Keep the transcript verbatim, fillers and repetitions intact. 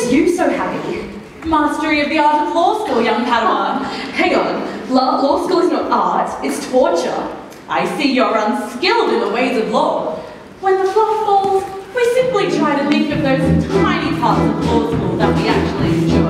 makes you so happy? Mastery of the art of law school, young Padawan. Hang on, law, law school is not art, it's torture. I see you're unskilled in the ways of law. When the fluff falls, we simply try to think of those tiny parts of law school that we actually enjoy.